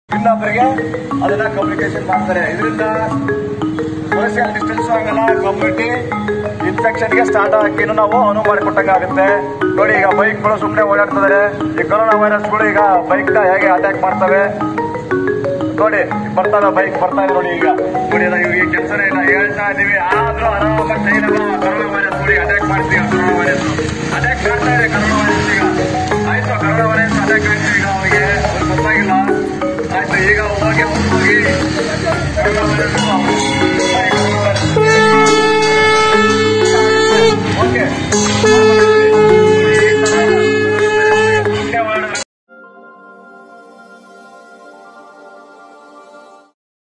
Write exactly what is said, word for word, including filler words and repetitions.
ಇನ್ನೊಬ್ಬರಿಗೆ ಅದನ್ನ ಕಮ್ಯುನಿಕೇಶನ್ ಮಾಡ್ತಾರೆ. ಇದರಿಂದ ಸೋಷಿಯಲ್ ಡಿಸ್ಟೆನ್ಸ್ ಆಗಲ್ಲ, ಕಮ್ಯುನಿಟಿ ಇನ್ಫೆಕ್ಷನ್ಗೆ ಸ್ಟಾರ್ಟ್ ಆಗಕ್ಕೇನು ನಾವು ಅನುವು ಮಾಡಿಕೊಟ್ಟಂಗೆ ಆಗುತ್ತೆ. ನೋಡಿ, ಈಗ ಬೈಕ್ಗಳು ಸುಮ್ಮನೆ ಓಡಾಡ್ತಿದ್ದಾರೆ. ಈ ಕೊರೋನಾ ವೈರಸ್ಗಳು ಈಗ ಬೈಕ್ ನ ಹೇಗೆ ಅಟ್ಯಾಕ್ ಮಾಡ್ತವೆ ನೋಡಿ. ಬರ್ತಾವೆ, ಬೈಕ್ ಬರ್ತಾ ಇದೆ ನೋಡಿ. ಈಗ ನೋಡಿ, ಇವ್ರಿಗೆ ಕೆಲಸನೇ ಇಲ್ಲ, ಹೇಳ್ತಾ ಇದೀವಿ. ಆದ್ರೂ ಆರಾಮಾಗಿ ಕೊರೋನಾ ವೈರಸ್ ಅಟ್ಯಾಕ್ ಮಾಡ್ತೀವಿ. ಕೊರೋನಾ ವೈರಸ್ ಅಟ್ಯಾಕ್ ಮಾಡ್ತಾ ಇದೆ.